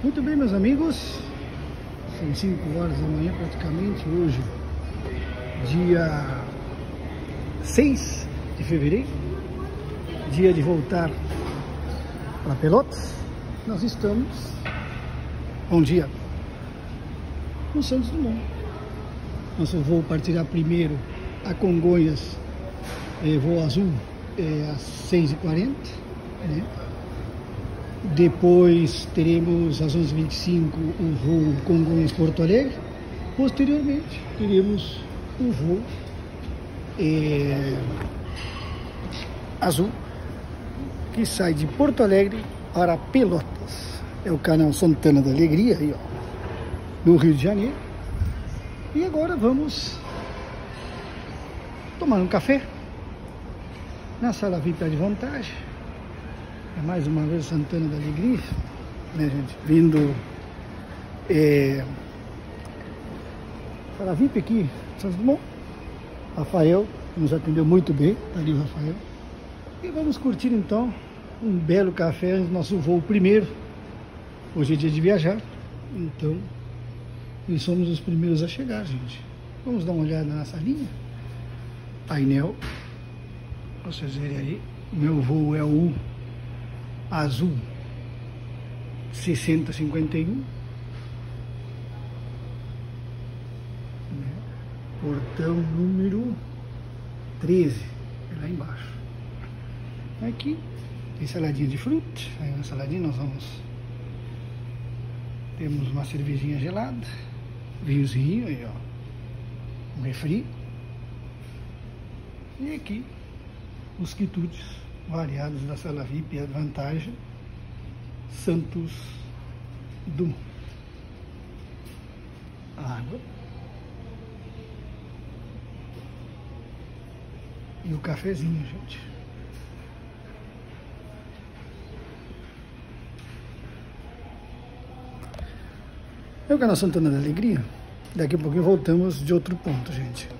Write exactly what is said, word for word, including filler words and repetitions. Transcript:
Muito bem, meus amigos, são cinco horas da manhã praticamente, hoje, dia seis de fevereiro, dia de voltar para Pelotas. Nós estamos, bom dia, no Santos Dumont. Nosso voo partirá primeiro a Congonhas, é, voo azul, é, às seis e quarenta, né? Depois teremos às onze e vinte e cinco o voo Congonhas-Porto Alegre. Posteriormente teremos o voo é, azul, que sai de Porto Alegre para Pelotas. É o canal Santana da Alegria, aí, ó, no Rio de Janeiro. E agora vamos tomar um café na sala V I P de vantagem. É mais uma vez Santana da Alegria, né, gente? Vindo é, para a V I P aqui, Santos Dumont. Rafael nos atendeu muito bem, tá ali o Rafael. E vamos curtir então um belo café no nosso voo primeiro. Hoje é dia de viajar, então nós somos os primeiros a chegar, gente. Vamos dar uma olhada na salinha. Painel, pra vocês verem aí. Meu voo é o azul sessenta cinquenta e um, portão número treze, é lá embaixo. Aqui tem saladinha de fruta. Aí na saladinha nós vamos, temos uma cervejinha gelada, vinhozinho aí, ó, um refri. E aqui os quitutes variados da sala V I P, a vantagem Santos Dumont. Água e o cafezinho, gente. É o canal Santana da Alegria. Daqui a pouquinho voltamos de outro ponto, gente.